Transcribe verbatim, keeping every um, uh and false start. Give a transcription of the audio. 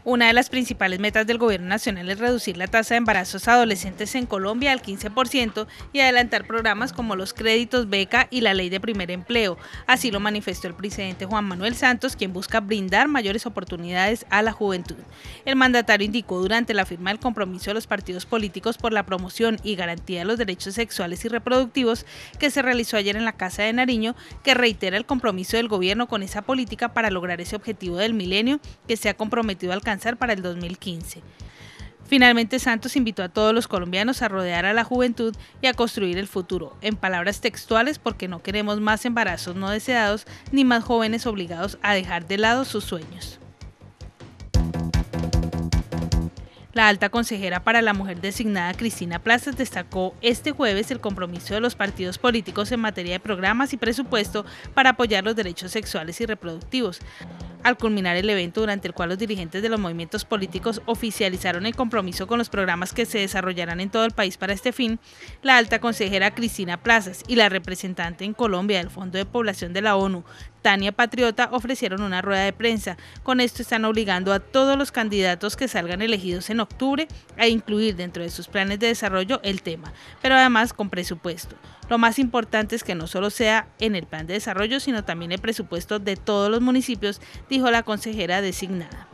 Una de las principales metas del Gobierno Nacional es reducir la tasa de embarazos adolescentes en Colombia al quince por ciento y adelantar programas como los créditos, beca y la ley de primer empleo. Así lo manifestó el presidente Juan Manuel Santos, quien busca brindar mayores oportunidades a la juventud. El mandatario indicó durante la firma del compromiso de los partidos políticos por la promoción y garantía de los derechos sexuales y reproductivos que se realizó ayer en la Casa de Nariño, que reitera el compromiso del gobierno con esa política para lograr ese objetivo del milenio que se ha comprometido a alcanzar para el dos mil quince. Finalmente, Santos invitó a todos los colombianos a rodear a la juventud y a construir el futuro, en palabras textuales, porque no queremos más embarazos no deseados ni más jóvenes obligados a dejar de lado sus sueños. La alta consejera para la mujer designada Cristina Plazas destacó este jueves el compromiso de los partidos políticos en materia de programas y presupuesto para apoyar los derechos sexuales y reproductivos. Al culminar el evento, durante el cual los dirigentes de los movimientos políticos oficializaron el compromiso con los programas que se desarrollarán en todo el país para este fin, la alta consejera Cristina Plazas y la representante en Colombia del Fondo de Población de la ONU, Tania Patriota, ofrecieron una rueda de prensa. Con esto están obligando a todos los candidatos que salgan elegidos en octubre a incluir dentro de sus planes de desarrollo el tema, pero además con presupuesto. Lo más importante es que no solo sea en el plan de desarrollo, sino también el presupuesto de todos los municipios, dijo la consejera designada.